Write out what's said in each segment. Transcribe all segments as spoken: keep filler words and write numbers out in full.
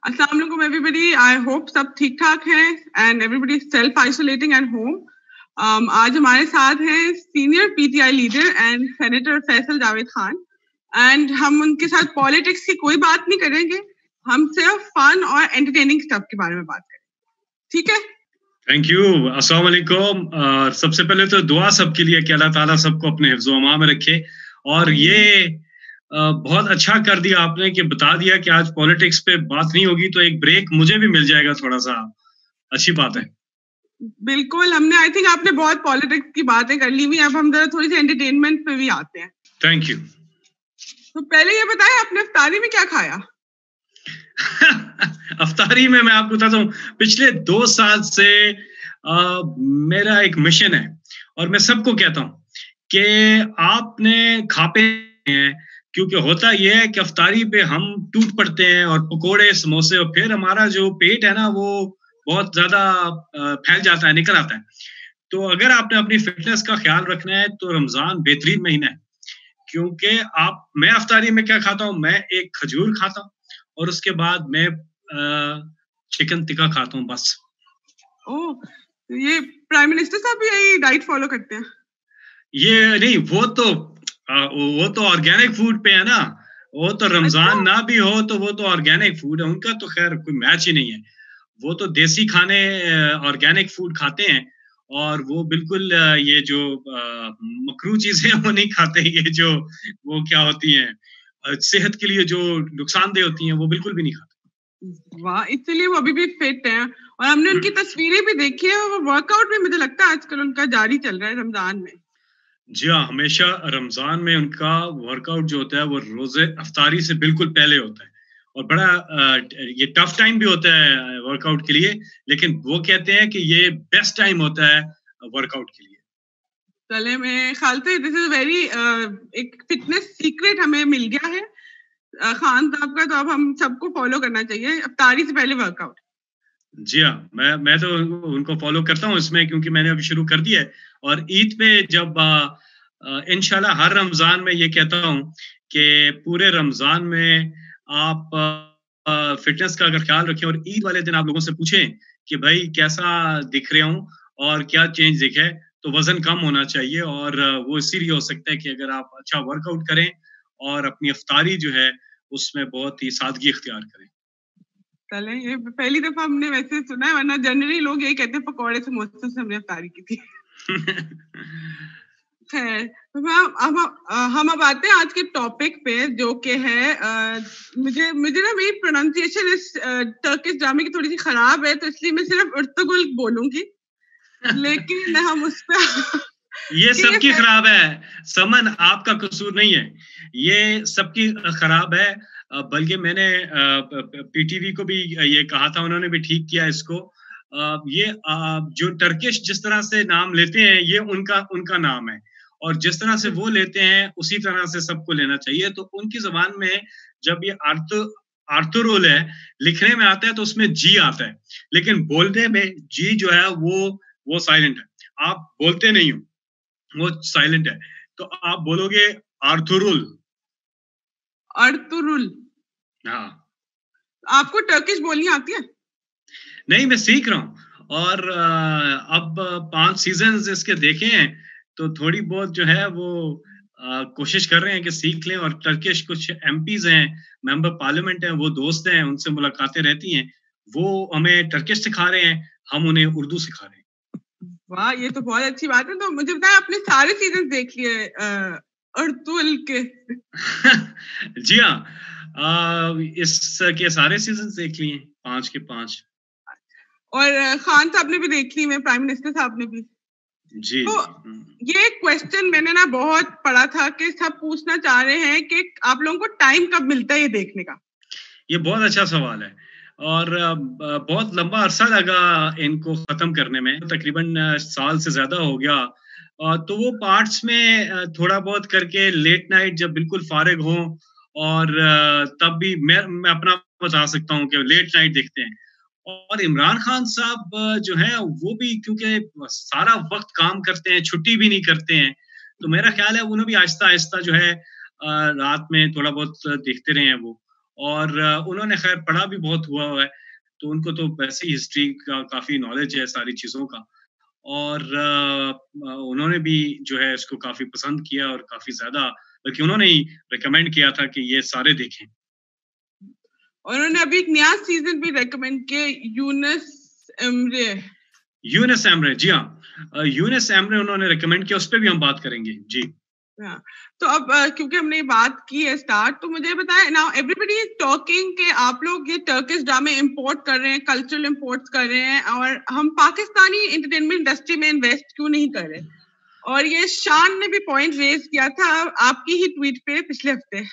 अस्सलाम वालेकुम everybody, I hope सब ठीक-ठाक हैं and everybody is self isolating at home. um, आज हमारे साथ हैं senior PTI leader and senator Faisal Javed Khan and हम उनके साथ पॉलिटिक्स की कोई बात नहीं करेंगे, हम सिर्फ फन और एंटरटेनिंग स्टफ के बारे में बात करें, ठीक है? Thank you. अस्सलाम वालेकुम। और सबसे पहले तो दुआ सबके लिए कि अल्लाह ताला सबको अपने हिफ्ज़ व अमान में रखे। और ये आ, बहुत अच्छा कर दिया आपने कि बता दिया कि आज पॉलिटिक्स पे बात नहीं होगी, तो एक ब्रेक मुझे भी मिल जाएगा थोड़ा सा। अच्छी बात है। बिल्कुल, हमने आई थिंक आपने बहुत पॉलिटिक्स की बातें कर ली हुई, अब हम जरा थोड़ी सी एंटरटेनमेंट पे भी आते हैं। Thank you. तो पहले ये बताएं आपने इफ्तारी में क्या खाया? अफ्तारी में मैं आपको बताता हूँ, पिछले दो साल से आ, मेरा एक मिशन है और मैं सबको कहता हूँ कि आपने खापे हैं, क्योंकि होता यह है कि अफ्तारी पे हम टूट पड़ते हैं और पकोड़े समोसे, और फिर हमारा जो पेट है ना वो बहुत ज्यादा फैल जाता है, निकल आता है। तो अगर आपने अपनी फिटनेस का ख्याल रखना है तो रमजान बेहतरीन महीना है, क्योंकि आप मैं अफ्तारी में क्या खाता हूँ, मैं एक खजूर खाता हूँ और उसके बाद मैं चिकन टिक्का खाता हूँ बस। ओह, तो ये प्राइम मिनिस्टर साहब भी यही डाइट फॉलो करते हैं? ये नहीं, वो तो आ, वो तो ऑर्गेनिक फूड पे है ना, वो तो रमजान अच्छा? ना भी हो तो वो तो ऑर्गेनिक फूड है, उनका तो खैर कोई मैच ही नहीं है। वो तो देसी खाने ऑर्गेनिक फूड खाते हैं और वो बिल्कुल ये जो मकरू चीजें वो नहीं खाते, ये जो वो क्या होती हैं सेहत के लिए जो नुकसानदेह होती हैं वो बिल्कुल भी नहीं खाते। वाह, इसलिए वो अभी भी फिट हैं और हमने उनकी तस्वीरें भी देखी है, वो वर्कआउट भी मुझे लगता है आजकल उनका जारी चल रहा है रमजान में। जी हाँ, हमेशा रमजान में उनका वर्कआउट जो होता है वो रोजे अफ्तारी से बिल्कुल पहले होता है और बड़ा ये टफ टाइम भी होता है वर्कआउट के लिए, लेकिन वो कहते हैं कि ये बेस्ट टाइम होता है वर्कआउट के लिए। चले, मेरे ख्याल से दिस इज वेरी एक फिटनेस सीक्रेट हमें मिल गया है खान साहब का, तो अब हम सबको फॉलो करना चाहिए अफ्तारी से पहले वर्कआउट। जी हाँ, मैं मैं तो उनको फॉलो करता हूँ इसमें, क्योंकि मैंने अभी शुरू कर दिया है। और ईद पे जब इंशाल्लाह हर रमजान में ये कहता हूँ कि पूरे रमजान में आप फिटनेस का अगर ख्याल रखें और ईद वाले दिन आप लोगों से पूछें कि भाई कैसा दिख रहे हूँ और क्या चेंज दिखे, तो वजन कम होना चाहिए। और वो इसीलिए हो सकता है कि अगर आप अच्छा वर्कआउट करें और अपनी अफ्तारी जो है उसमें बहुत ही सादगी इख्तियार करें। चले, ये पहली दफा हमने वैसे सुना है, वरना जनरली लोग यही कहते हैं पकौड़े समोसे से हमने अफ्तारी की थी। खैर, अब हम हम अब आते हैं आज के टॉपिक पे, जो कि है आ, मुझे मुझे ना मेरी प्रोनाउंसिएशन इस टर्किश ड्रामे की थोड़ी सी खराब है, तो इसलिए मैं सिर्फ उर्तुगुल बोलूंगी, लेकिन हम उस पर ये सबकी खराब है समन, आपका कसूर नहीं है, ये सबकी खराब है। बल्कि मैंने पीटीवी को भी ये कहा था, उन्होंने भी ठीक किया इसको। ये जो टर्किश जिस तरह से नाम लेते हैं ये उनका उनका नाम है, और जिस तरह से वो लेते हैं उसी तरह से सबको लेना चाहिए। तो उनकी जबान में जब ये आर्थ आर्थुरुल है, लिखने में आता है तो उसमें जी आता है, लेकिन बोलने में जी जो है वो वो साइलेंट है। आप बोलते नहीं हो, वो साइलेंट है, तो आप बोलोगे आर्थुरुल। आर्थुरुल। हाँ। आपको टर्किश बोलनी आती है? नहीं, मैं सीख रहा हूँ और अब पांच सीजन्स इसके देखे हैं, तो थोड़ी बहुत जो है वो आ, कोशिश कर रहे हैं कि सीख लें। और टर्किश कुछ एमपीज हैं, मेंबर पार्लियामेंट हैं, वो दोस्त हैं, उनसे मुलाकातें रहती हैं, वो हमें टर्किश सिखा रहे हैं, हम उन्हें उर्दू सिखा रहे हैं। वाह, ये तो बहुत अच्छी बात है। तो मुझे बताया, आपने सारे सीजन देख लिए अर्तुल के? जी हाँ, इसके सारे सीजन देख लिए, पांच के पांच। और खान साहब ने भी देख ली, मैं प्राइम मिनिस्टर साहब ने भी। जी, तो जी। ये क्वेश्चन मैंने ना बहुत पढ़ा था कि सब पूछना चाह रहे हैं कि आप लोगों को टाइम कब मिलता है ये देखने का? ये बहुत अच्छा सवाल है और बहुत लंबा अरसा लगा इनको खत्म करने में, तकरीबन साल से ज्यादा हो गया। तो वो पार्ट्स में थोड़ा बहुत करके लेट नाइट जब बिल्कुल फारिग हो, और तब भी मैं मैं अपना बता सकता हूँ कि लेट नाइट देखते हैं। और इमरान खान साहब जो है वो भी क्योंकि सारा वक्त काम करते हैं, छुट्टी भी नहीं करते हैं, तो मेरा ख्याल है उन्हें भी आहिस्ता आहिस्ता जो है रात में थोड़ा बहुत देखते रहे हैं वो। और उन्होंने खैर पढ़ा भी बहुत हुआ है, तो उनको तो वैसे ही हिस्ट्री का काफ़ी नॉलेज है सारी चीज़ों का। और अ, उन्होंने भी जो है इसको काफ़ी पसंद किया और काफ़ी ज़्यादा, बल्कि उन्होंने ही रिकमेंड किया था कि ये सारे देखें। और उन्होंने अभी एक नया सीज़न भी रिकमेंड किया, यूनुस एमरे। यूनुस एमरे, जी हाँ। अ, यूनुस एमरे उन्होंने रिकमेंड किया, उस पे भी हम बात करेंगे। जी। हाँ, तो अब क्योंकि हमने ये बात की है स्टार्ट, तो मुझे बताएं, नाउ एवरीबॉडी इज टॉकिंग कि आप लोग ये टर्किश ड्रामे इंपोर्ट कर रहे हैं, कल्चरल इंपोर्ट्स कर रहे हैं, और हम पाकिस्तानी एंटरटेनमेंट इंडस्ट्री में इन्वेस्ट क्यों नहीं कर रहे? और ये शान ने भी पॉइंट रेज किया था आपकी ही ट्वीट पे पिछले हफ्ते।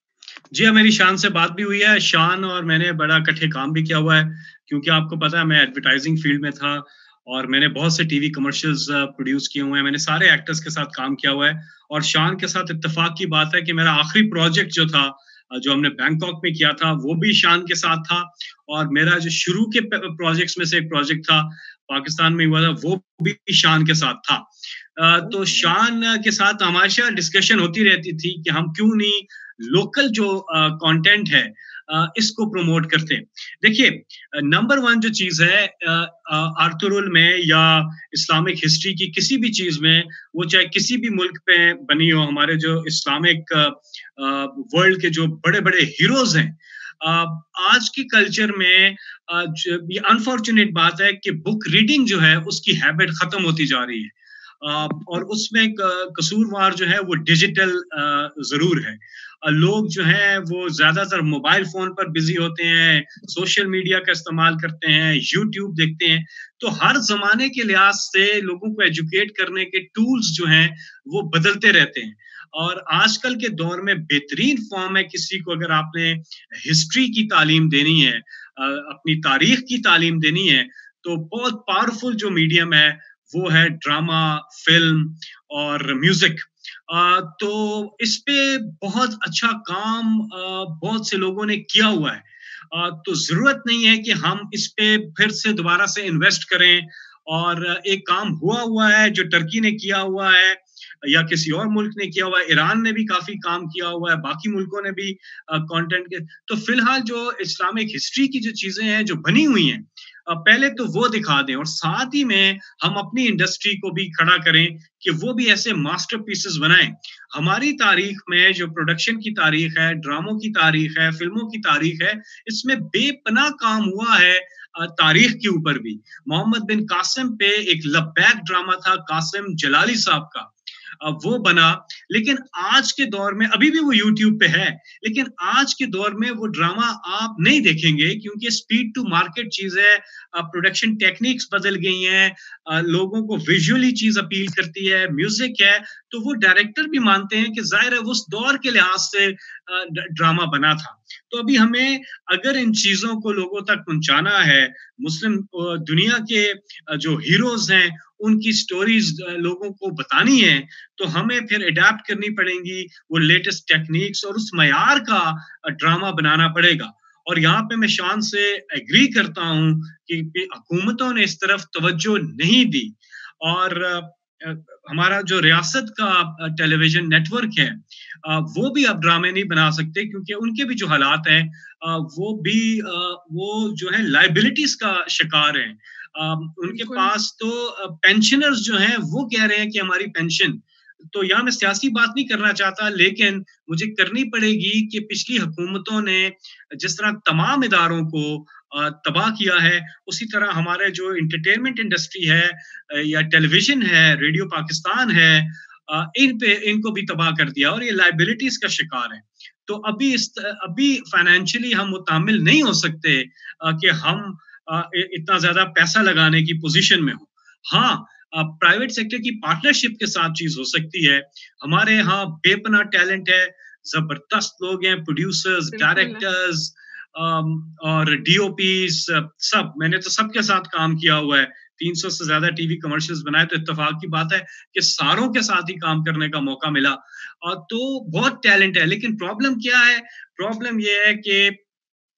जी हाँ, मेरी शान से बात भी हुई है। शान और मैंने बड़ा इकट्ठे काम भी किया हुआ है, क्योंकि आपको पता है मैं एडवर्टाइजिंग फील्ड में था और मैंने बहुत से टीवी कमर्शियल्स प्रोड्यूस किए हुए हैं। मैंने सारे एक्टर्स के साथ काम किया हुआ है और शान के साथ इत्तेफाक की बात है कि मेरा आखिरी प्रोजेक्ट जो था, जो हमने बैंकॉक में किया था, वो भी शान के साथ था। और मेरा जो शुरू के प्रोजेक्ट्स में से एक प्रोजेक्ट था, पाकिस्तान में हुआ था, वो भी शान के साथ था। अ, तो शान के साथ हमेशा डिस्कशन होती रहती थी कि हम क्यों नहीं लोकल जो अ, कंटेंट है अ, इसको प्रमोट करते हैं। देखिए, नंबर वन जो चीज़ है अ अ, आर्थुरुल में या इस्लामिक हिस्ट्री की किसी भी चीज़ में, वो चाहे किसी भी मुल्क पे बनी हो, हमारे जो इस्लामिक अ अ, वर्ल्ड के जो बड़े-बड़े हीरोज़ हैं, अ, आज के कल्चर में अ, ज ये अनफॉर्च्यूनेट बात है कि बुक रीडिंग जो है, उसकी हैबिट खत्म होती जा रही है। अ, और उसमें क कसूरवार जो है वो डिजिटल अ, ज़रूर है। अ, लोग जो हैं वो ज़्यादातर मोबाइल फ़ोन पर बिज़ी होते हैं, सोशल मीडिया का इस्तेमाल करते हैं, यूट्यूब देखते हैं। तो हर ज़माने के लिहाज़ से लोगों को एजुकेट करने के टूल्स जो हैं, वो बदलते रहते हैं। और आजकल के दौर में बेहतरीन फ़ॉर्म है, किसी को अगर आपने हिस्ट्री की तालीम देनी है, अ, अपनी तारीख़ की तालीम देनी है, तो बहुत पावरफुल जो मीडियम है, वो है ड्रामा, फ़िल्म और म्यूज़िक। अ, तो इस पे बहुत अच्छा काम अ, बहुत से लोगों ने किया हुआ है। अ, तो ज़रूरत नहीं है कि हम इस पे फिर से दोबारा से इन्वेस्ट करें। और एक काम हुआ हुआ है, जो टर्की ने किया हुआ है या किसी और मुल्क ने किया हुआ है, ईरान ने भी काफ़ी काम किया हुआ है, बाकी मुल्कों ने भी अ, कंटेंट के। तो फिलहाल जो इस्लामिक हिस्ट्री की जो चीज़ें हैं, जो बनी हुई हैं, अ, पहले तो वो दिखा दें और साथ ही में हम अपनी इंडस्ट्री को भी खड़ा करें कि वो भी ऐसे मास्टरपीसेस बनाएँ। हमारी तारीख़ में जो प्रोडक्शन की तारीख़ है, ड्रामों की तारीख़ है, फ़िल्मों की तारीख़ है, इसमें बेपनाह काम हुआ है अ, तारीख़ के ऊपर भी। मोहम्मद बिन कासिम पे एक लब्बैक ड्रामा था, कासिम जलाली साहब का। अ, वो बना, लेकिन आज के दौर में अभी भी वो यूट्यूब पे है, लेकिन आज के दौर में वो ड्रामा आप नहीं देखेंगे, क्योंकि स्पीड टू मार्केट चीज़ है। अ, प्रोडक्शन टेक्निक्स बदल गई हैं, अ, लोगों को विजुअली चीज़ अपील करती है, म्यूज़िक है, तो वो डायरेक्टर भी मानते हैं कि ज़ाहिर है उस दौर के लिहाज से अ, ड ड्रामा बना था। तो अभी हमें अगर इन चीज़ों को लोगों तक पहुँचाना है, मुस्लिम अ, दुनिया के अ, जो हीरोज़ हैं, उनकी स्टोरीज़ अ, लोगों को बतानी है, तो हमें फिर एडॉप्ट करनी पड़ेंगी वो लेटेस्ट टेक्निक्स और उस मयार का अ, ड्रामा बनाना पड़ेगा। और यहाँ पे मैं शान से एग्री करता हूँ कि कि हुकूमतों ने इस तरफ तवज्जो नहीं दी। और अ, हमारा जो रियासत का अ, टेलीविज़न नेटवर्क है, अ, वो भी अब ड्रामे नहीं बना सकते, क्योंकि उनके भी जो हालात हैं, अ, वो भी अ, वो जो है लायबिलिटीज़ का शिकार हैं। अ, उनके पास तो अ, पेंशनर्स जो हैं, वो कह रहे हैं कि हमारी पेंशन। तो यहाँ मैं सियासी बात नहीं करना चाहता, लेकिन मुझे करनी पड़ेगी कि पिछली हुकूमतों ने जिस तरह तमाम इदारों को अ, तबाह किया है, उसी तरह हमारे जो एंटरटेनमेंट इंडस्ट्री है अ, या टेलीविज़न है, रेडियो पाकिस्तान है, अ, इन पे इनको भी तबाह कर दिया और ये लायबिलिटीज़ का शिकार है। तो अभी इस त अभी फाइनेंशियली हम मुतामिल नहीं हो सकते अ, कि हम अ, इ इतना ज़्यादा पैसा लगाने की पोज़ीशन में हों। हाँ, अ, प्राइवेट सेक्टर की पार्टनरशिप के साथ चीज़ हो सकती है। हमारे यहाँ बेपनाह टैलेंट है, ज़बरदस्त लोग हैं, प्रोड्यूसर्स, डायरेक्टर्स अम, और डीओपीज़ सब। मैंने तो सबके साथ काम किया हुआ है। तीन सौ से ज़्यादा टीवी कमर्शियल्स बनाए, तो इत्तेफ़ाक की बात है कि सारों के साथ ही काम करने का मौका मिला। अ, तो बहुत टैलेंट है, लेकिन प्रॉब्लम क्या है? प्रॉब्लम ये है कि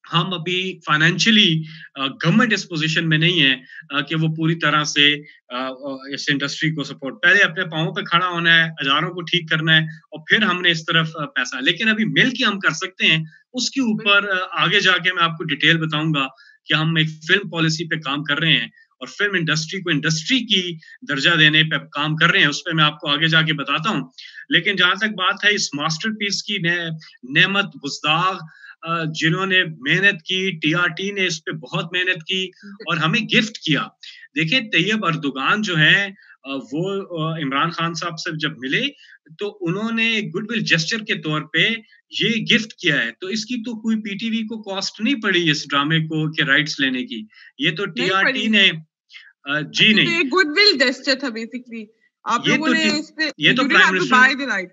हम अभी फाइनेंशियली गवर्नमेंट इस पोजीशन में नहीं है कि वो पूरी तरह से इस इंडस्ट्री को सपोर्ट, पहले अपने पांवों पे खड़ा होना है, हजारों को ठीक करना है और फिर हमने इस तरफ पैसा, लेकिन अभी मिल के हम कर सकते हैं। उसके ऊपर आगे जाके मैं आपको डिटेल बताऊंगा कि हम एक फिल्म पॉलिसी पे काम कर रहे हैं और फिल्म इंडस्ट्री को इंडस्ट्री की दर्जा देने पे काम कर रहे हैं, उस पर मैं आपको आगे जाके बताता हूँ। लेकिन जहां तक बात है इस मास्टरपीस की, ने, नेमत बुज़दाग जिन्होंने मेहनत की, टीआरटी ने इस पे बहुत मेहनत की और हमें गिफ्ट किया। देखिए तैयब अर्दोगान जो है वो इमरान खान साहब से जब मिले तो उन्होंने गुडविल जेस्चर के तौर पे ये गिफ्ट किया है, तो इसकी तो कोई पीटीवी को कॉस्ट नहीं पड़ी इस ड्रामे को के राइट्स लेने की, ये तो टीआरटी ने जी तो नहीं, ये गुडविल जेस्चर था बेसिकली, आप लोगों ने इस पे, ये तो prime minister,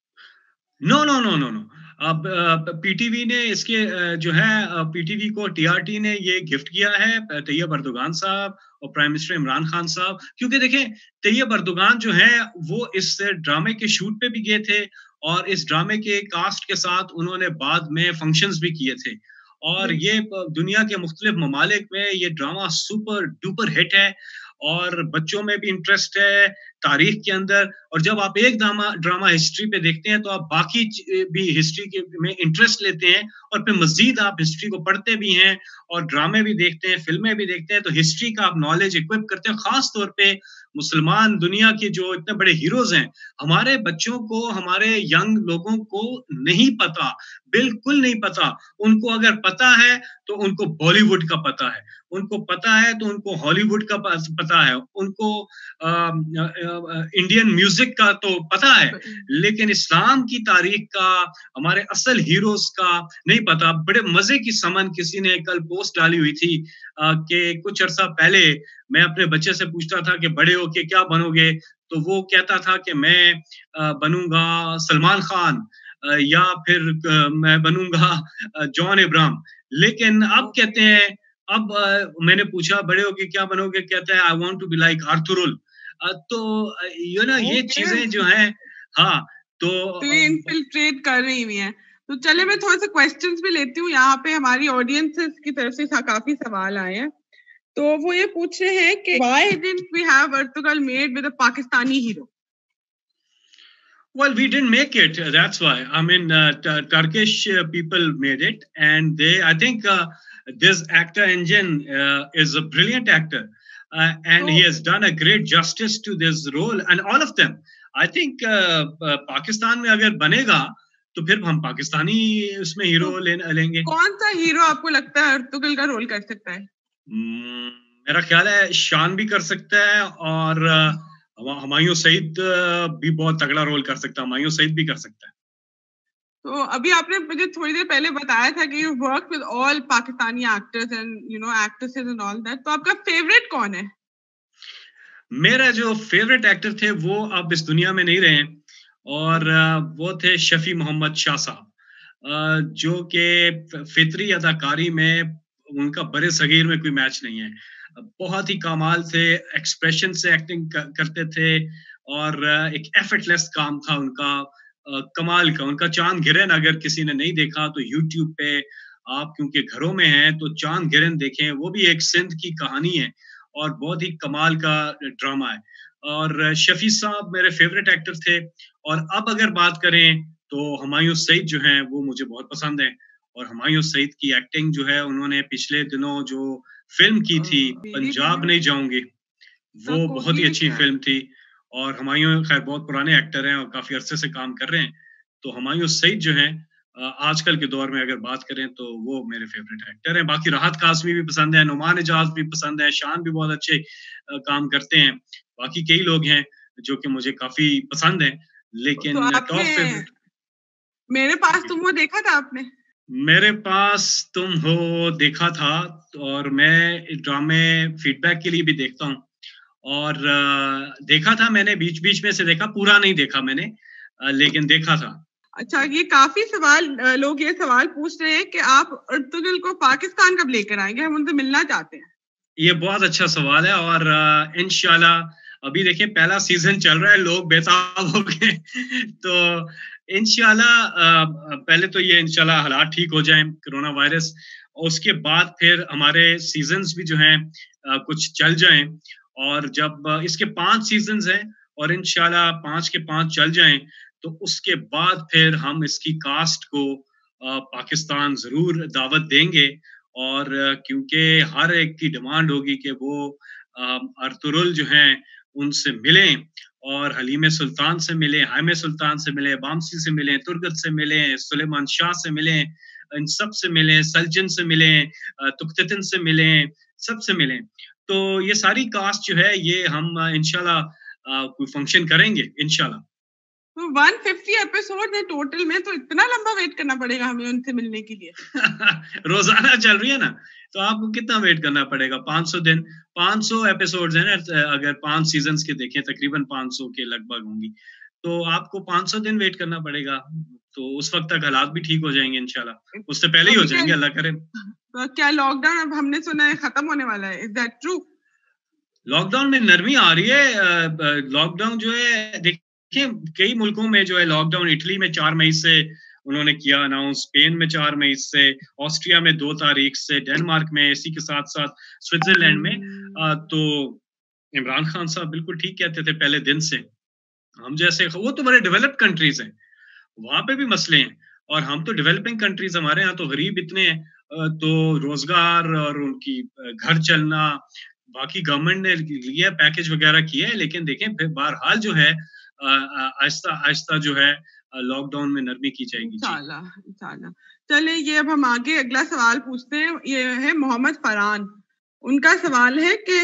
no no no no no अब पीटीवी ने इसके जो है पीटीवी को टीआरटी ने ये गिफ्ट किया है तैयब अर्दोगान साहब और प्राइम मिनिस्टर इमरान खान साहब, क्योंकि देखें तैयब अर्दोगान जो है वो इस ड्रामे के शूट पे भी गए थे और इस ड्रामे के कास्ट के साथ उन्होंने बाद में फंक्शंस भी किए थे और ये दुनिया के मुख्तलिफ ममालिक में ये ड्रामा सुपर डुपर हिट है और बच्चों में भी इंटरेस्ट है तारीख के अंदर, और जब आप एक ड्रामा ड्रामा हिस्ट्री पे देखते हैं तो आप बाकी भी हिस्ट्री के में इंटरेस्ट लेते हैं और फिर मजीद आप हिस्ट्री को पढ़ते भी हैं और ड्रामे भी देखते हैं, फिल्में भी देखते हैं, तो हिस्ट्री का आप नॉलेज इक्विप करते हैं। खास तौर पे मुसलमान दुनिया के जो इतने बड़े हीरोज हैं, हमारे बच्चों को, हमारे यंग लोगों को नहीं पता, बिल्कुल नहीं पता। उनको अगर पता है तो उनको बॉलीवुड का पता है, उनको पता है तो उनको हॉलीवुड का पता है, उनको आ, आ, आ, इंडियन म्यूजिक का तो पता है, लेकिन इस्लाम की तारीख का, हमारे असल हीरोज का नहीं पता। बड़े मजे की समन किसी ने कल पोस्ट डाली हुई थी कि कुछ अरसा पहले मैं अपने बच्चे से पूछता था कि बड़े होके क्या बनोगे, तो वो कहता था कि मैं बनूंगा सलमान खान या फिर मैं बनूंगा जॉन इब्राहिम, लेकिन अब कहते हैं, अब मैंने पूछा बड़े होके क्या बनोगे, कहते हैं I want to be like Ertugrul. तो यू नो ये चीजें जो हैं, हाँ तो, तो ये इनफिल्ट्रेट कर रही हुई हैं। तो चले मैं थोड़े से क्वेश्चंस भी लेती हूँ, यहाँ पे हमारी ऑडियंसेस की तरफ से काफी सवाल आए हैं। तो वो ये पूछ रहे हैं कि why didn't we have Ertugrul made with a Pakistani hero? Well, we didn't make it. That's why. I mean, uh, t- Turkish uh, people made it, and they. I think uh, this actor Engin uh, is a brilliant actor, uh, and oh. he has done a great justice to this role. And all of them, I think, uh, uh, Pakistan में अगर बनेगा तो फिर हम पाकिस्तानी उसमें hero तो ले लेंगे। कौन सा हीरो आपको लगता है अर्तुगरुल का रोल कर सकता है? मेरा ख्याल है शान भी कर सकता है और हुमायूं सईद भी बहुत तगड़ा रोल कर सकता है, हुमायूं सईद भी कर सकता है। तो अभी आपने मुझे थोड़ी देर पहले बताया था कि you work with all Pakistani actors and you know actresses and all that, तो आपका फेवरेट कौन है? मेरा जो फेवरेट एक्टर थे वो अब इस दुनिया में नहीं रहे और वो थे शफी मोहम्मद शाह साहब, जो कि फितरी अदाकारी में उनका बड़े सगीर में कोई मैच नहीं है। बहुत ही कमाल थे, एक्सप्रेशन से एक्टिंग करते थे और एक एफर्टलेस काम था उनका, कमाल का। उनका चांद गिरन अगर किसी ने नहीं देखा तो यूट्यूब पे आप क्योंकि घरों में हैं तो चांद गिरन देखें, वो भी एक सिंध की कहानी है और बहुत ही कमाल का ड्रामा है। और शफी साहब मेरे फेवरेट एक्टर थे। और अब अगर बात करें तो हुमायूं सईद जो हैं वो मुझे बहुत पसंद है और हुमायूं सईद की एक्टिंग जो है, उन्होंने पिछले दिनों जो फिल्म की थी पंजाब नहीं जाऊंगी, वो बहुत ही अच्छी फिल्म थी। और हुमायूं खैर बहुत पुराने एक्टर हैं और काफी अरसे से काम कर रहे हैं, तो हुमायूं सईद जो हैं आजकल के दौर में अगर बात करें तो वो मेरे फेवरेट एक्टर हैं। बाकी राहत कासमी भी पसंद है, नुमान एजाज भी पसंद है, शान भी बहुत अच्छे काम करते हैं। बाकी कई लोग हैं जो कि मुझे काफी पसंद है, लेकिन तो टॉप फेवरेट मेरे पास तुम हो देखा था आपने? मेरे पास तुम हो देखा था और मैं ड्रामे फीडबैक के लिए भी देखता हूँ और देखा था मैंने, बीच बीच में से देखा, पूरा नहीं देखा मैंने, लेकिन देखा था। अच्छा, ये काफी सवाल लोग ये सवाल पूछ रहे हैं कि आप अर्तुगरुल को पाकिस्तान कब लेकर आएंगे, हम उनसे मिलना चाहते हैं। ये बहुत अच्छा सवाल है और इंशाल्लाह अभी देखिए पहला सीजन चल रहा है, लोग बेताब हो गए तो इंशाल्लाह पहले तो ये इंशाल्लाह हालात ठीक हो जाएं, कोरोना वायरस, उसके बाद फिर हमारे सीजन्स भी जो हैं कुछ चल जाएं, और जब इसके पांच सीजन्स हैं और इंशाल्लाह पांच के पांच चल जाएं, तो उसके बाद फिर हम इसकी कास्ट को पाकिस्तान जरूर दावत देंगे। और क्योंकि हर एक की डिमांड होगी कि वो अर्तुगरुल जो हैं उनसे मिलें, और हलीम सुल्तान से मिलें, हाइम सुल्तान से मिलें, बामसी से मिलें, तुर्गत से मिलें, सुलेमान शाह से मिलें, इन सब से मिलें, सलजन से मिलें, तुख्ततिन से मिलें, सब से मिलें। तो ये सारी कास्ट जो है ये हम इंशाल्लाह कोई फंक्शन करेंगे इंशाल्लाह। तो एक सौ पचास एपिसोड है टोटल में, तो इतना लंबा वेट करना पड़ेगा हमें उनसे मिलने के लिए। रोजाना चल रही है ना, तो आपको कितना वेट करना पड़ेगा? पाँच सौ दिन, पाँच सौ एपिसोड्स हैं ना, अगर पांच सीजन्स के देखें तकरीबन पाँच सौ के लगभग होंगी, तो आपको पाँच सौ दिन वेट करना पड़ेगा। तो उस वक्त तक हालात भी ठीक हो जाएंगे इंशाल्लाह, उससे पहले ही हो जाएंगे, अल्लाह करे। तो क्या लॉकडाउन अब हमने सुना है खत्म होने वाला है, इज दैट ट्रू? लॉकडाउन में नरमी आ रही है। लॉकडाउन जो है देखिए कई मुल्कों में जो है लॉकडाउन, इटली में चार मई से उन्होंने किया अनाउंस, स्पेन में चार मई से, ऑस्ट्रिया में दो तारीख से, डेनमार्क में, इसी के साथ साथ स्विट्जरलैंड में। तो इमरान खान साहब बिल्कुल ठीक कहते थे पहले दिन से, हम जैसे, वो तो बड़े डेवलप्ड कंट्रीज हैं, वहां पे भी मसले हैं, और हम तो डेवलपिंग कंट्रीज, हमारे यहाँ तो गरीब इतने हैं, तो रोजगार और उनकी घर चलना, बाकी गवर्नमेंट ने लिया पैकेज वगैरह किया है, लेकिन देखें फिर बहरहाल जो है आहिस्ता आहिस्ता जो है लॉकडाउन में नरमी की जाएगी। इंशाल्लाह इंशाल्लाह। चलिए ये अब हम आगे अगला सवाल पूछते हैं। ये है मोहम्मद फरहान, उनका सवाल है कि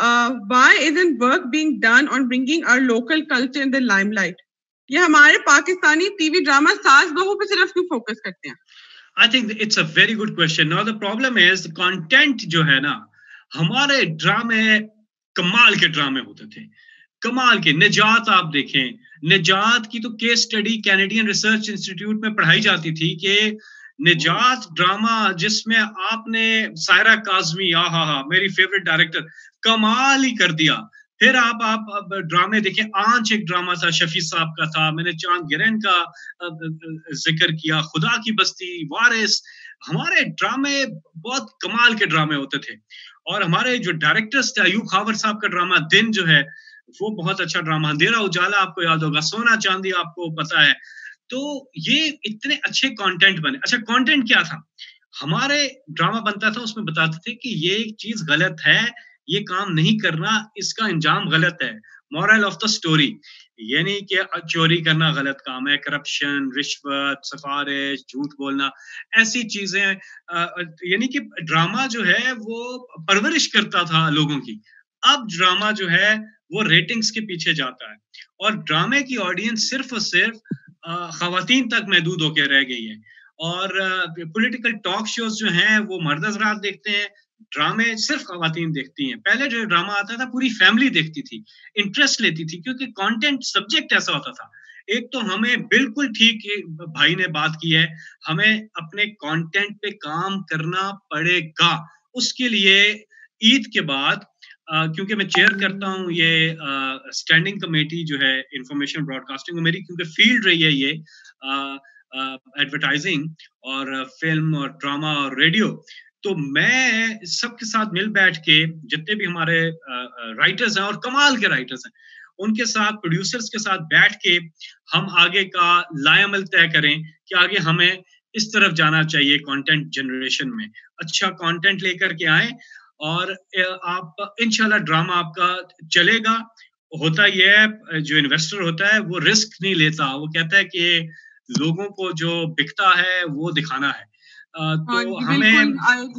why isn't work being done on bringing our local culture in the limelight? ये हमारे पाकिस्तानी टीवी ड्रामा सास बहू पे सिर्फ क्यों फोकस करते हैं? I think it's a very good question. Now the problem is the content जो है ना, हमारे ड्रामे कमाल के ड्रामे होते थे, कमाल के। निजात आप देखें, निजात की तो case study Canadian research institute में पढ़ाई जाती थी कि निजात ड्रामा जिसमें आपने सायरा काज़मी, आ हा हा मेरी फेवरेट डायरेक्टर, कमाल ही कर दिया। फिर आप आप, आप ड्रामे देखें, आंच एक ड्रामा था, शफी साहब का था, मैंने चांद गिरन का जिक्र किया, खुदा की बस्ती, वारिस, हमारे ड्रामे बहुत कमाल के ड्रामे होते थे। और हमारे जो डायरेक्टर्स थे, अयूब खावर साहब का ड्रामा दिन जो है वो बहुत अच्छा ड्रामा, अंधेरा उजाला आपको याद होगा, सोना चांदी आपको पता है। तो ये इतने अच्छे कंटेंट बने। अच्छा, कंटेंट क्या था? हमारे ड्रामा बनता था, उसमें बताते थे कि ये एक चीज गलत है, ये काम नहीं करना, इसका अंजाम गलत है। मॉरल ऑफ द स्टोरी, यानी कि चोरी करना गलत काम है, करप्शन, रिश्वत, सिफारिश, झूठ बोलना, ऐसी चीजें, यानी कि ड्रामा जो है वो परवरिश करता था लोगों की। अब ड्रामा जो है वो रेटिंग्स के पीछे जाता है, और ड्रामे की ऑडियंस सिर्फ और सिर्फ खवातीन तक महदूद होकर रह गई है। और पॉलिटिकल टॉक शोज जो हैं वो मर्द हज़रात देखते हैं, ड्रामे सिर्फ खवातीन देखती हैं। पहले जो ड्रामा आता था पूरी फैमिली देखती थी, इंटरेस्ट लेती थी, क्योंकि कंटेंट सब्जेक्ट ऐसा होता था। एक तो हमें बिल्कुल ठीक भाई ने बात की है, हमें अपने कंटेंट पे काम करना पड़ेगा। उसके लिए ईद के बाद, Uh, क्योंकि मैं चेयर करता हूँ ये स्टैंडिंग uh, कमेटी जो है इंफॉर्मेशन ब्रॉडकास्टिंग, मेरी क्योंकि फील्ड रही है ये एडवर्टाइजिंग uh, uh, और फिल्म और ड्रामा और रेडियो, तो मैं सबके साथ मिल बैठ के, जितने भी हमारे राइटर्स uh, हैं, और कमाल के राइटर्स हैं, उनके साथ, प्रोड्यूसर्स के साथ बैठ के हम आगे का लाएमल तय करें कि आगे हमें इस तरफ जाना चाहिए कंटेंट जनरेशन में, अच्छा कंटेंट लेकर के आए, और आप इंशाल्लाह ड्रामा आपका चलेगा। होता यह है, जो इन्वेस्टर होता है वो रिस्क नहीं लेता, वो कहता है कि लोगों को जो बिकता है वो दिखाना है। तो हमें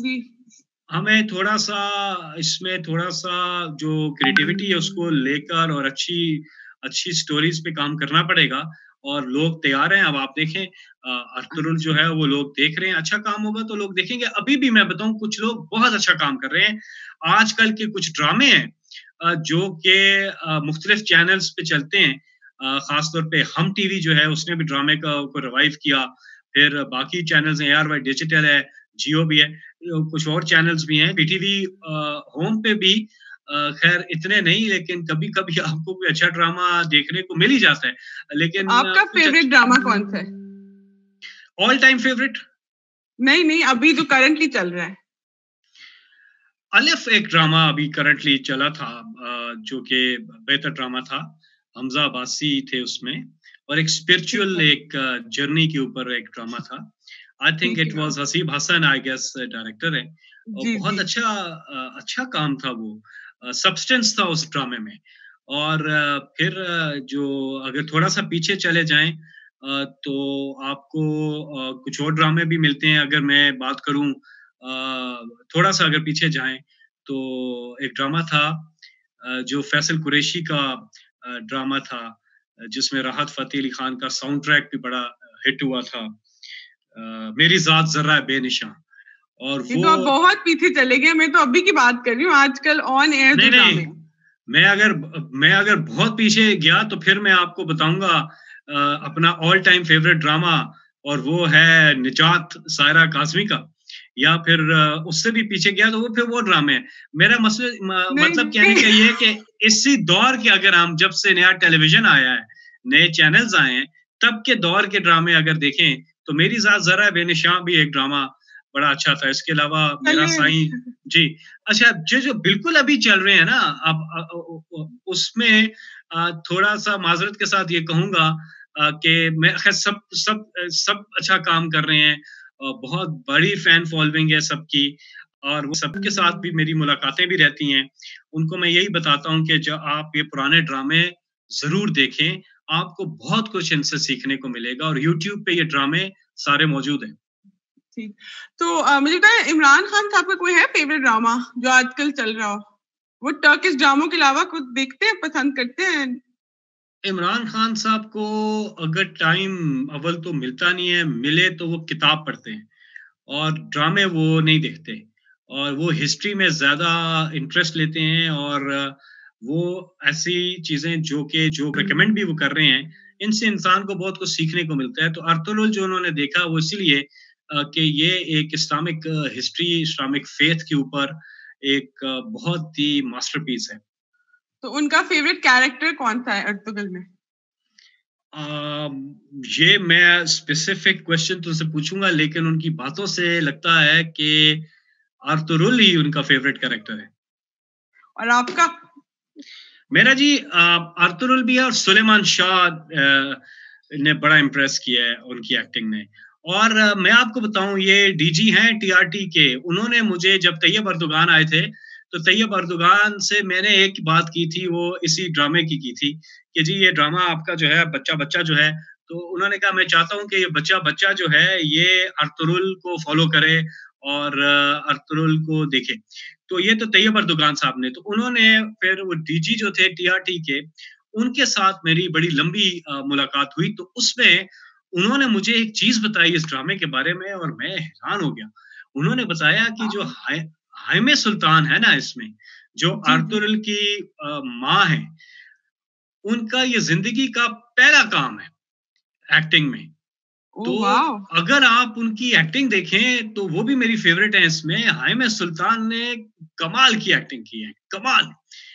हमें थोड़ा सा इसमें थोड़ा सा जो क्रिएटिविटी है उसको लेकर और अच्छी अच्छी स्टोरीज पे काम करना पड़ेगा, और लोग तैयार हैं। अब आप देखें अर्तुगरुल जो है वो लोग देख रहे हैं, अच्छा काम होगा तो लोग देखेंगे। अभी भी मैं बताऊं कुछ लोग बहुत अच्छा काम कर रहे हैं। आजकल के कुछ ड्रामे हैं जो कि मुख्तलिफ चैनल्स पे चलते हैं, खासतौर पे हम टीवी जो है उसने भी ड्रामे का को रिवाइव किया, फिर बाकी चैनल्स हैं, एआर वाई डिजिटल है, जियो भी है, कुछ और चैनल्स भी हैं, बीटीवी होम पे भी, खैर इतने नहीं, लेकिन कभी कभी आपको कोई अच्छा ड्रामा देखने को मिल ही जाता है। लेकिन आपका फेवरेट ड्रामा कौन सा है? All time favourite? नहीं नहीं, अभी जो करंटली चल रहा है। अलिफ एक ड्रामा अभी करंटली चला था, जो कि बेहतर ड्रामा था। हमजा अब्बासी थे उसमें, और एक स्पिरिचुअल एक जर्नी के ऊपर एक ड्रामा था। I think it was Haseeb Hasan, I guess director है, और जी, बहुत जी. अच्छा अच्छा काम था वो, सब्सटेंस था उस ड्रामे में। और फिर जो अगर थोड़ा सा पीछे चले जाएं तो आपको कुछ और ड्रामे भी मिलते हैं। अगर मैं बात करूं थोड़ा सा अगर पीछे जाएं तो एक ड्रामा था जो फैसल कुरैशी का ड्रामा था, जिसमें राहत फतेह अली खान का साउंड ट्रैक भी बड़ा हिट हुआ था, मेरी जात जर्रा बेनिशान। और वो तो आप बहुत पीछे चले गए, मैं तो अभी की बात कर रही हूँ, आजकल ऑन एयर नहीं नहीं, मैं अगर मैं अगर बहुत पीछे गया तो फिर मैं आपको बताऊंगा अपना ऑल टाइम फेवरेट ड्रामा, और वो है निजात सायरा काज़मी का। या फिर उससे भी पीछे गया तो वो फिर वो ड्रामे है। मेरा मसले मतलब कहने का ये है कि इसी दौर के, अगर हम जब से नया टेलीविजन आया है, नए चैनल्स आए हैं, तब के दौर के ड्रामे अगर देखें तो मेरी जात जरा बेनिशान भी एक ड्रामा बड़ा अच्छा था। इसके अलावा मेरा साईं जी, अच्छा जो जो बिल्कुल अभी चल रहे हैं ना, अब उसमें थोड़ा सा माजरत के साथ ये कहूंगा कि मैं सब सब सब अच्छा काम कर रहे हैं, बहुत बड़ी फैन फॉलोइंग है सबकी, और वो सबके साथ भी मेरी मुलाकातें भी रहती हैं। उनको मैं यही बताता हूँ कि जो आप ये पुराने ड्रामे जरूर देखें, आपको बहुत कुछ इनसे सीखने को मिलेगा, और यूट्यूब पे ये ड्रामे सारे मौजूद हैं। ठीक, तो आ, मुझे बताएं, इमरान खान साहब का कोई है फेवरेट ड्रामा जो आजकल चल रहा हो? वो टर्किश ड्रामों के अलावा कुछ देखते हैं, पसंद करते हैं? इमरान खान साहब को अगर टाइम अव्वल तो मिलता नहीं है, मिले तो वो किताब पढ़ते हैं और ड्रामे वो नहीं देखते, और वो हिस्ट्री में ज्यादा इंटरेस्ट लेते हैं, और वो ऐसी चीजें जो कि जो रिकमेंड भी वो कर रहे हैं, इनसे इंसान को बहुत कुछ सीखने को मिलता है। तो अर्तुगरुल जो उन्होंने देखा वो इसलिए कि ये एक इस्लामिक हिस्ट्री, इस्लामिक फेथ के ऊपर एक बहुत ही मास्टरपीस है। तो उनका फेवरेट कैरेक्टर कौन सा है अर्तुगरुल में? Uh, ये मैं स्पेसिफिक क्वेश्चन तुमसे पूछूंगा, लेकिन उनकी बातों से लगता है कि अर्तुगरुल ही उनका फेवरेट कैरेक्टर है। और आपका? मेरा जी अर्तुगरुल भी है, और सुलेमान शाह ने बड़ा इम्प्रेस किया है उनकी एक्टिंग ने। और uh, मैं आपको बताऊं, ये डीजी हैं टीआरटी के, उन्होंने मुझे जब तैयब अर्दोगान आए थे तो तैयब अर्दोगान से मैंने एक बात की थी, वो इसी ड्रामे की की थी कि जी ये ड्रामा आपका जो है बच्चा बच्चा जो है, तो उन्होंने कहा मैं चाहता हूं कि ये बच्चा बच्चा जो है ये अर्तुगरुल को फॉलो करे और अर्तुगरुल को देखे। तो ये तो तैयब अर्दोगान साहब ने, तो उन्होंने फिर वो डीजी जो थे टीआरटी के, उनके साथ मेरी बड़ी लंबी मुलाकात हुई। तो उसमें उन्होंने मुझे एक चीज बताई इस ड्रामे के बारे में, और मैं हैरान हो गया। उन्होंने बताया कि जो हाइमे सुल्तान है ना, इसमें जो अर्तुगरुल की माँ है, उनका ये जिंदगी का पहला काम है एक्टिंग में। तो अगर आप उनकी एक्टिंग देखें तो वो भी मेरी फेवरेट है। इसमें हाइमे सुल्तान ने कमाल की एक्टिंग की है, कमाल।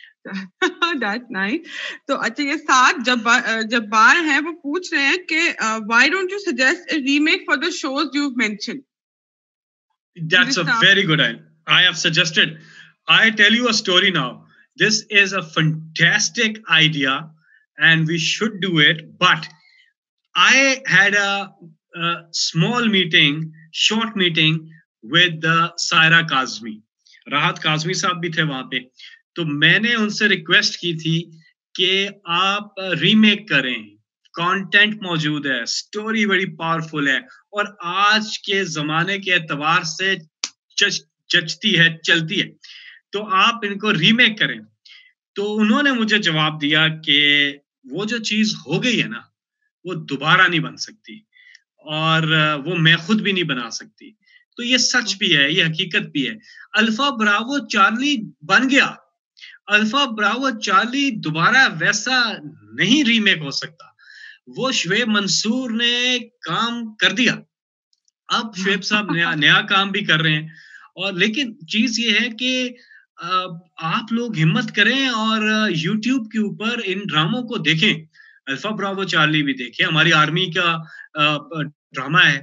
That's nice. तो अच्छा, ये साथ जब जब बार हैं वो पूछ रहे हैं कि why don't you suggest a remake for the shows you've mentioned? That's a very good idea. I have suggested. I tell you a story now. This is a fantastic idea and we should do it. But I had a, a small meeting, short meeting with the Saira Kazmi. राहत काज़मी साहब भी थे वहां पे। तो मैंने उनसे request की थी कि आप रीमेक करें, कंटेंट मौजूद है, स्टोरी बड़ी पावरफुल है, और आज के जमाने के एतबार से जचती है, चलती है, तो आप इनको रीमेक करें। तो उन्होंने मुझे जवाब दिया कि वो जो चीज हो गई है ना, वो दोबारा नहीं बन सकती, और वो मैं खुद भी नहीं बना सकती। तो ये सच भी है, ये हकीकत भी है। अल्फा ब्रावो चार्ली बन गया, अल्फा ब्रावो चार्ली दोबारा वैसा नहीं रीमेक हो सकता। वो शुएब मंसूर ने काम कर दिया, अब शुएब साहब नया नया काम भी कर रहे हैं। और लेकिन चीज ये है कि आप लोग हिम्मत करें और यूट्यूब के ऊपर इन ड्रामों को देखें। अल्फा ब्रावो चार्ली भी देखें, हमारी आर्मी का ड्रामा है,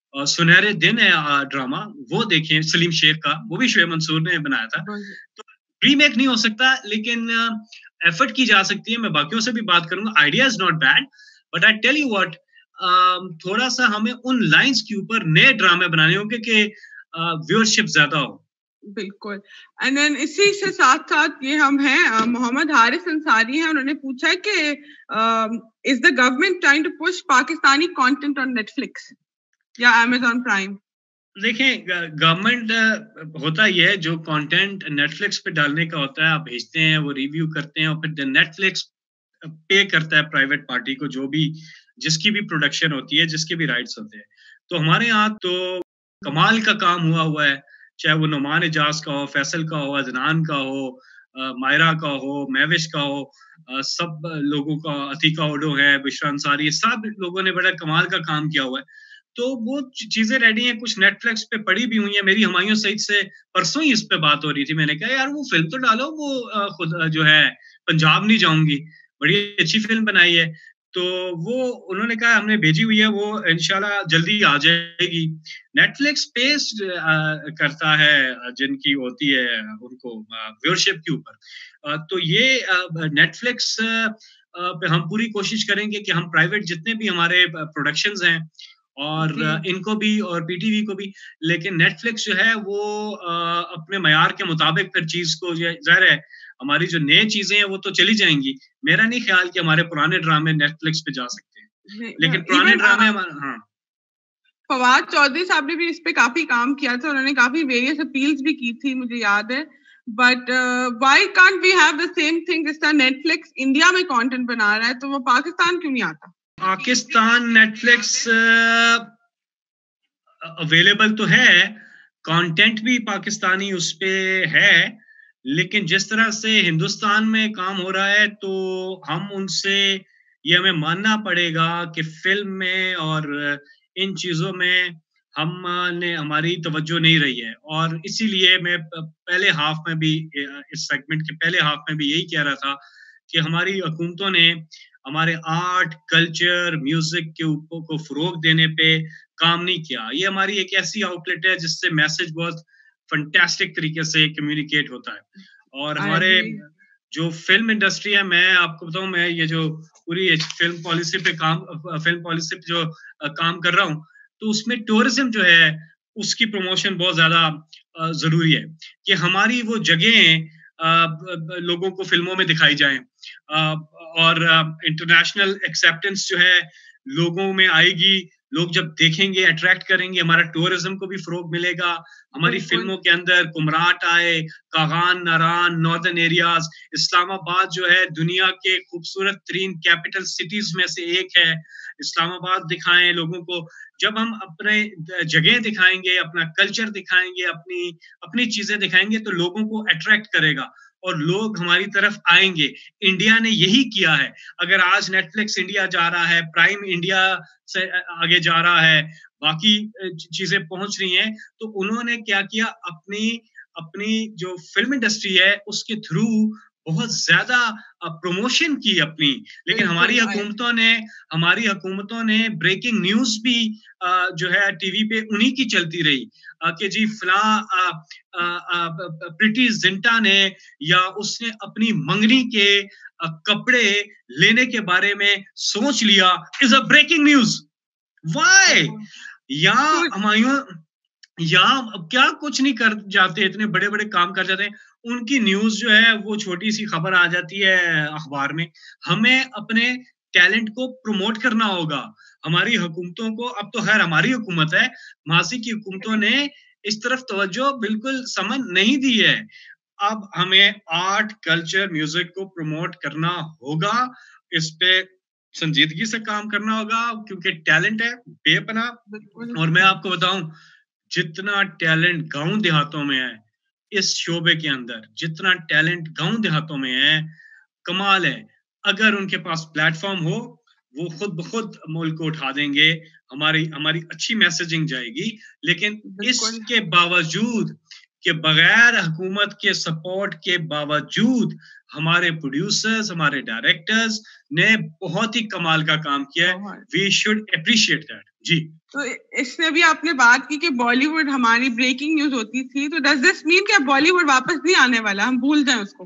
सुनहरे दिन है ड्रामा, वो देखें सलीम शेख का, वो भी शोएब मंसूर ने बनाया था। तो रीमेक नहीं हो सकता, लेकिन एफर्ट की जा सकती है। मैं बाकियों से भी बात करूंगा, idea is not bad, but I tell you what, थोड़ा सा हमें उन लाइंस के ऊपर नए ड्रामे बनाने होंगे कि व्यूअरशिप ज्यादा हो। बिल्कुल। एंड देन इसी से साथ साथ ये हम हैं, मोहम्मद हारिस अंसारी हैं, उन्होंने पूछा है कि is the government trying to push Pakistani content on Netflix या अमेज़न प्राइम? देखें, गवर्नमेंट होता ये है, जो कंटेंट नेटफ्लिक्स पे डालने का होता है, आप भेजते हैं, वो रिव्यू करते हैं और फिर नेटफ्लिक्स पे करता है प्राइवेट पार्टी को, जो भी जिसकी भी प्रोडक्शन होती है, जिसके भी राइट्स होते हैं। तो हमारे यहाँ तो कमाल का काम हुआ हुआ है, चाहे वो नुमान एजाज का हो, फैसल का हो, अदनान का हो, मायरा का हो, महविश का हो, सब लोगों का, अतीका ओडो है, बिशरा अंसारी, सब लोगों ने बड़ा कमाल का काम किया हुआ है। तो वो चीजें रेडी हैं, कुछ नेटफ्लिक्स पे पड़ी भी हुई है। मेरी हुमायूं सईद से परसों ही इस पे बात हो रही थी, मैंने कहा यार वो फिल्म तो डालो, वो खुद जो है पंजाब नहीं जाऊंगी, बड़ी अच्छी फिल्म बनाई है। तो वो उन्होंने कहा हमने भेजी हुई है, वो इंशाल्लाह जल्दी आ जाएगी। नेटफ्लिक्स पे करता है जिनकी होती है उनको व्यूअरशिप के ऊपर। तो ये नेटफ्लिक्स पे हम पूरी कोशिश करेंगे कि हम प्राइवेट जितने भी हमारे प्रोडक्शंस हैं और इनको भी और पीटीवी को भी, लेकिन नेटफ्लिक्स जो है वो अपने मयार के मुताबिक फिर चीज को, जाहिर है हमारी जो नई चीजें हैं वो तो चली जाएंगी। मेरा नहीं ख्याल कि हमारे पुराने ड्रामे नेटफ्लिक्स पे जा सकते हैं, लेकिन पुराने ड्रामे हमारे, हाँ। फवाद चौधरी साहब ने भी इस पे काफी काम किया था, उन्होंने काफी वेरियस अपील्स भी की थी, मुझे याद है। But why can't we have the same thing? जिस तरह नेटफ्लिक्स इंडिया में कंटेंट बना रहा है, तो वो पाकिस्तान क्यों नहीं आता? पाकिस्तान नेटफ्लिक्स अवेलेबल तो है, कंटेंट भी पाकिस्तानी उस पे है, लेकिन जिस तरह से हिंदुस्तान में काम हो रहा है, तो हम उनसे ये हमें मानना पड़ेगा कि फिल्म में और इन चीजों में हमने हमारी तवज्जो नहीं रही है। और इसीलिए मैं पहले हाफ में भी, इस सेगमेंट के पहले हाफ में भी यही कह रहा था कि हमारी हुकूमतों ने हमारे आर्ट, कल्चर, म्यूजिक के ऊपर को फरोग देने पे काम नहीं किया। ये हमारी एक ऐसी आउटलेट है जिससे मैसेज बहुत फंटास्टिक तरीके से कम्युनिकेट होता है। और हमारे जो फिल्म इंडस्ट्री है, मैं आपको बताऊं, मैं ये जो पूरी फिल्म पॉलिसी पे काम फिल्म पॉलिसी पे जो काम कर रहा हूँ, तो उसमें टूरिज्म जो है उसकी प्रमोशन बहुत ज्यादा जरूरी है कि हमारी वो जगह लोगों को फिल्मों में दिखाई जाए और इंटरनेशनल एक्सेप्टेंस जो है लोगों में आएगी। लोग जब देखेंगे, अट्रैक्ट करेंगे, हमारा टूरिज्म को भी फरोग मिलेगा। हमारी फिल्मों के अंदर कुमराट आए, कागान, नारान, नॉर्दर्न एरियाज, इस्लामाबाद जो है दुनिया के खूबसूरत तरीन कैपिटल सिटीज में से एक है, इस्लामाबाद दिखाएं लोगों को। जब हम अपने जगह दिखाएंगे, अपना कल्चर दिखाएंगे, अपनी अपनी चीजें दिखाएंगे, तो लोगों को अट्रैक्ट करेगा और लोग हमारी तरफ आएंगे। इंडिया ने यही किया है। अगर आज नेटफ्लिक्स इंडिया जा रहा है, प्राइम इंडिया से आगे जा रहा है, बाकी चीजें पहुंच रही हैं, तो उन्होंने क्या किया, अपनी अपनी जो फिल्म इंडस्ट्री है उसके थ्रू बहुत ज्यादा प्रमोशन की अपनी। लेकिन हमारी हुकूमतों ने हमारी हुकूमतों ने ब्रेकिंग न्यूज भी जो है टीवी पे उन्हीं की चलती रही कि जी फला प्रीति जिंटा ने या उसने अपनी मंगनी के कपड़े लेने के बारे में सोच लिया, is a breaking news. Why? या हमायूं या क्या कुछ नहीं कर जाते, इतने बड़े बड़े काम कर जाते हैं, उनकी न्यूज जो है वो छोटी सी खबर आ जाती है अखबार में। हमें अपने टैलेंट को प्रमोट करना होगा। हमारी हुकूमतों को, अब तो खैर हमारी हुकूमत है, मासी की हुकूमतों ने इस तरफ तवज्जो बिल्कुल समझ नहीं दी है। अब हमें आर्ट, कल्चर, म्यूजिक को प्रमोट करना होगा, इस पे संजीदगी से काम करना होगा, क्योंकि टैलेंट है बेपना। और मैं आपको बताऊं, जितना टैलेंट गांव देहातों में है इस शोबे के अंदर, जितना टैलेंट गांव देहातों में है, कमाल है। अगर उनके पास प्लेटफॉर्म हो, वो खुद ब खुद मुल्क को उठा देंगे, हमारी हमारी अच्छी मैसेजिंग जाएगी। लेकिन इसके बावजूद कि बगैर हुकूमत के सपोर्ट के बावजूद हमारे प्रोड्यूसर्स, हमारे डायरेक्टर्स ने बहुत ही कमाल का काम किया है। We should appreciate that. जी। तो इससे अभी आपने बात की कि बॉलीवुड हमारी ब्रेकिंग न्यूज होती थी, तो डज दिस मीन कि बॉलीवुड वापस नहीं आने वाला, हम भूल जाएं उसको?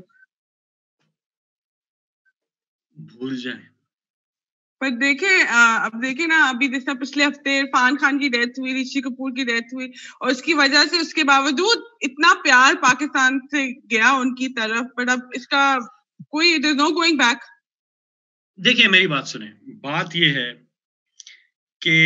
भूल जाएं। पर देखे अब देखे ना, अभी जैसा पिछले हफ्ते इरफान खान की डेथ हुई, ऋषि कपूर की डेथ हुई, और उसकी वजह से उसके बावजूद इतना प्यार पाकिस्तान से गया उनकी तरफ, बट अब इसका कोई there is no going back. देखिए मेरी बात सुने, बात ये है कि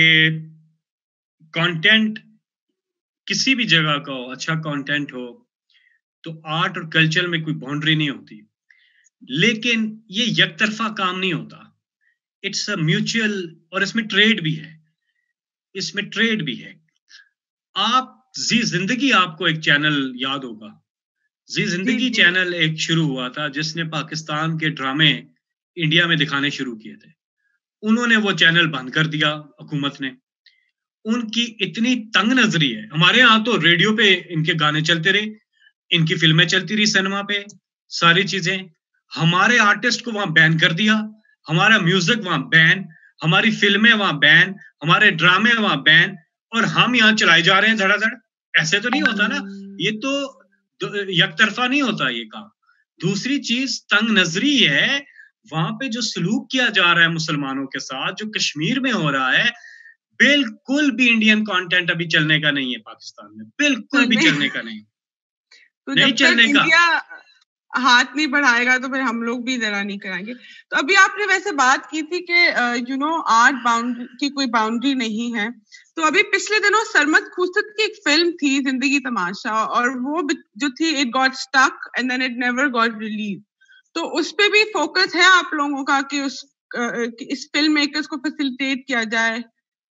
कंटेंट किसी भी जगह का हो, अच्छा कंटेंट हो, तो आर्ट और कल्चर में कोई बाउंड्री नहीं होती, लेकिन ये एक तरफा काम नहीं होता, इट्स अ म्यूचुअल, और इसमें ट्रेड भी है, इसमें ट्रेड भी है। आप जी जिंदगी, आपको एक चैनल याद होगा, जी जिंदगी चैनल एक शुरू हुआ था जिसने पाकिस्तान के ड्रामे इंडिया में दिखाने शुरू किए थे। उन्होंने वो चैनल बंद कर दिया हुकूमत ने। उनकी इतनी तंग नजरी है। हमारे यहाँ तो रेडियो पे इनके गाने चलते रहे, इनकी फिल्में चलती रही, सिनेमा पे सारी चीजें। हमारे आर्टिस्ट को वहां बैन कर दिया, हमारा म्यूजिक वहां बैन, हमारी फिल्में वहां बैन, हमारे ड्रामे वहां बैन, और हम यहाँ चलाए जा रहे हैं धड़ाधड़। ऐसे तो नहीं होता ना, ये तो एक तरफा नहीं होता ये काम। दूसरी चीज तंग नजरी है, वहां पे जो सलूक किया जा रहा है मुसलमानों के साथ, जो कश्मीर में हो रहा है, बिल्कुल भी इंडियन कंटेंट अभी चलने का नहीं है पाकिस्तान में, बिल्कुल भी चलने का नहीं, तो नहीं जब चलने तक का। इंडिया हाथ नहीं बढ़ाएगा तो फिर हम लोग भी जरा नहीं कराएंगे। तो अभी आपने वैसे बात की थी कि यू नो आर्ट बाउंड्री की कोई बाउंड्री नहीं है, तो अभी पिछले दिनों सरमद खुर्शीद की एक फिल्म थी जिंदगी तमाशा, और वो जो थी it got stuck and then it never got release. तो उस पे भी फोकस है आप लोगों का कि उस uh, इस फिल्म मेकर्स को फैसिलिटेट किया जाए?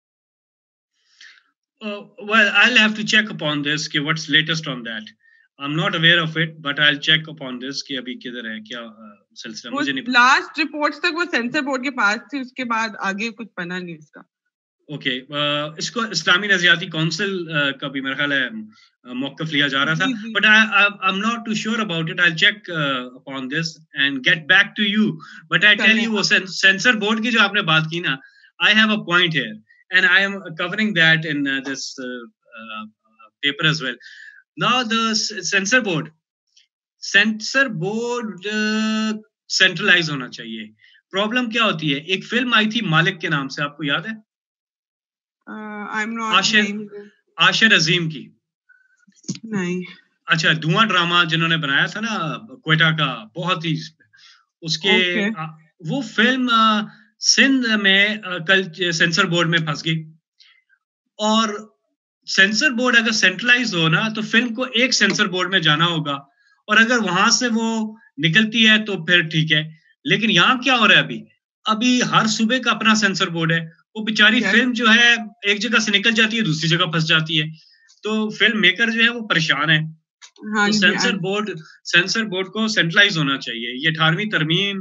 Uh, well, I'll have to check upon this कि what's latest on that. I'm not aware of it, but I'll check upon this कि अभी किधर है, क्या सिलसिला, मुझे नहीं पता। लास्ट रिपोर्ट्स तक वो सेंसर बोर्ड के पास थी, उसके बाद आगे कुछ बना नहीं इसका। ओके okay, uh, इसको इस्लामी नज़रियाती काउंसिल uh, का भी मेरा ख्याल है uh, मौक़िफ़ लिया जा रहा था, but I I am not too sure about it. I check upon this and get back to you, but I tell you वो सेंसर बोर्ड की जो आपने बात की ना, I have a point here and I am covering that in uh, this uh, uh, paper as well. Now the censor board, censor board uh, centralize होना चाहिए। Problem क्या होती है, एक फिल्म आई थी मालिक के नाम से, आपको याद है? I'm not आशिर आशिर अजीम की। नहीं। अच्छा, धुआं ड्रामा जिन्होंने बनाया था ना क्वेटा का, बहुत ही उसके okay. आ, वो फिल्म सिंध में कल सेंसर बोर्ड में फंस गई, और सेंसर बोर्ड अगर सेंट्रलाइज हो ना तो फिल्म को एक सेंसर बोर्ड में जाना होगा, और अगर वहां से वो निकलती है तो फिर ठीक है। लेकिन यहाँ क्या हो रहा है, अभी अभी हर सूबे का अपना सेंसर बोर्ड है, वो बेचारी फिल्म जो है एक जगह से निकल जाती है, दूसरी जगह फंस जाती है, तो फिल्म मेकर जो है वो परेशान है। हाँ, तो सेंसर बोर्ड सेंसर बोर्ड को सेंट्रलाइज होना चाहिए। ये अठारहवीं तरमीम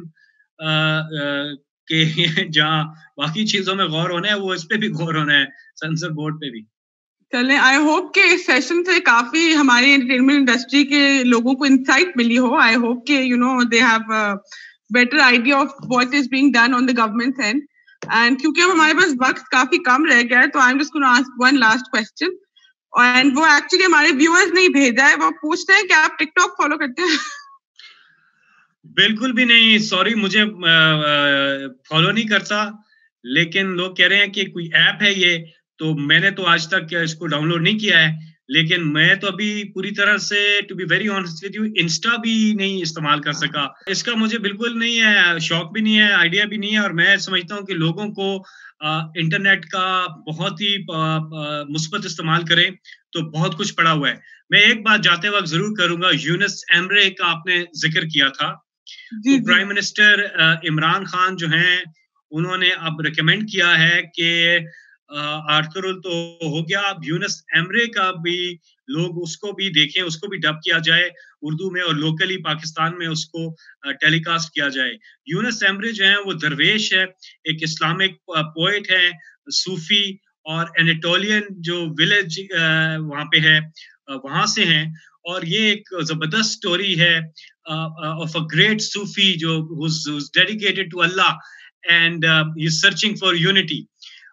के जहाँ बाकी चीजों में गौर होना है, वो इस पे भी गौर होना है, सेंसर बोर्ड पे भी। चले, आई होप के इस सेशन से काफी हमारी एंटरटेनमेंट इंडस्ट्री के लोगों को इंसाइट मिली हो। आई होप के you know they have better idea of what is being done on the government and and क्योंकि अब हमारे पास वक्त काफी कम रह गया है, तो I am just gonna ask one last question, and वो एक्चुअली हमारे व्यूअर्स ने भेजा है। वो पूछते हैं कि आप टिकटॉक फॉलो करते हैं? बिल्कुल भी नहीं, सॉरी, मुझे फॉलो नहीं करता, लेकिन लोग कह रहे हैं कि कोई ऐप है ये, तो मैंने तो आज तक इसको डाउनलोड नहीं किया है। लेकिन मैं तो अभी पूरी तरह से, to be very honest with you, Insta भी नहीं इस्तेमाल कर सका। इसका मुझे बिल्कुल नहीं है, शौक भी नहीं है, आइडिया भी नहीं है, और मैं समझता हूँ कि लोगों को आ, इंटरनेट का बहुत ही मुस्बत इस्तेमाल करें तो बहुत कुछ पड़ा हुआ है। मैं एक बात जाते वक्त जरूर करूंगा, यूनुस एमरे का आपने जिक्र किया था, तो प्राइम मिनिस्टर इमरान खान जो हैं, उन्होंने अब रिकमेंड किया है कि आर्थर तो हो गया, अब यूनुस एमरे का भी लोग उसको भी देखें, उसको भी डब किया जाए उर्दू में, और लोकली पाकिस्तान में उसको टेलीकास्ट किया जाए। यूनुस एमरे जो है वो दरवेश है, एक इस्लामिक पोएट है, सूफी, और एनेटोलियन जो विलेज वहाँ पे है वहां से हैं, और ये एक जबरदस्त स्टोरी है ऑफ अ ग्रेट सूफी जो who's, who's dedicated to Allah and uh, he's searching for unity.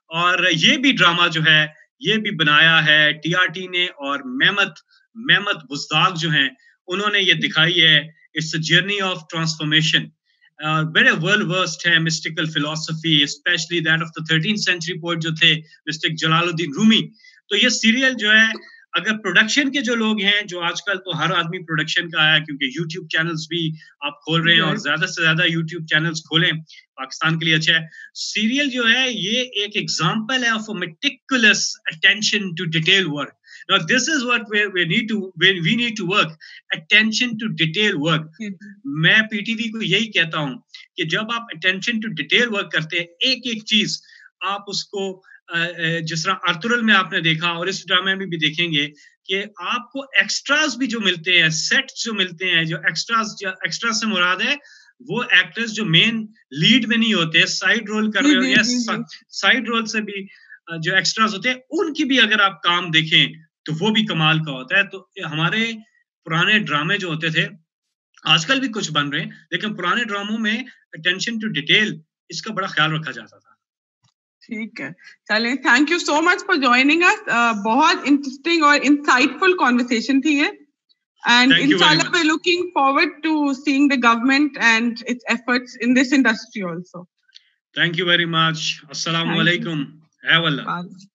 और ये भी ड्रामा जो है ये भी बनाया है टीआरटी ने, और मेहमत मेहमत बुज़दाग जो हैं उन्होंने ये दिखाई है. It's a journey of transformation. Very well versed है mystical philosophy, specially that of the thirteen century poet जो थे मिस्टर जलालुद्दीन रूमी. तो ये सीरियल जो है, अगर प्रोडक्शन के जो लोग हैं, जो आजकल तो हर आदमी प्रोडक्शन का है क्योंकि यूट्यूब चैनल्स भी आप खोल रहे हैं, और ज्यादा से ज्यादा यूट्यूब चैनल्स खोलें, पाकिस्तान के लिए अच्छा है. सीरियल जो है ये एक एग्जांपल है of a meticulous attention to detail work. Now this is what we, we need to we, we need to work, attention to detail work. मैं पीटीवी को यही कहता हूँ कि जब आप attention to detail work करते हैं, एक एक चीज आप उसको, जिस तरह अर्तुगरुल में आपने देखा और इस ड्रामे में भी देखेंगे कि आपको एक्स्ट्रास भी जो मिलते हैं, सेट्स जो मिलते हैं, जो एक्स्ट्रास एक्स्ट्रा से मुराद है वो एक्टर्स जो मेन लीड में नहीं होते, साइड रोल कर रहे होते हैं, साइड रोल से भी जो एक्स्ट्रास होते हैं उनकी भी अगर आप काम देखें तो वो भी कमाल का होता है. तो हमारे पुराने ड्रामे जो होते थे, आजकल भी कुछ बन रहे हैं, लेकिन पुराने ड्रामों में अटेंशन टू डिटेल इसका बड़ा ख्याल रखा जाता था. ठीक है, चलिए, thank you so much for joining us. बहुत इंटरेस्टिंग और इंसाइटफुल कॉन्वर्सेशन थी ये, एंड इंशाल्लाह we looking forward to seeing the government and its efforts in this industry also. Thank you very much. अस्सलाम वालेकुम. हैव अल्लाह.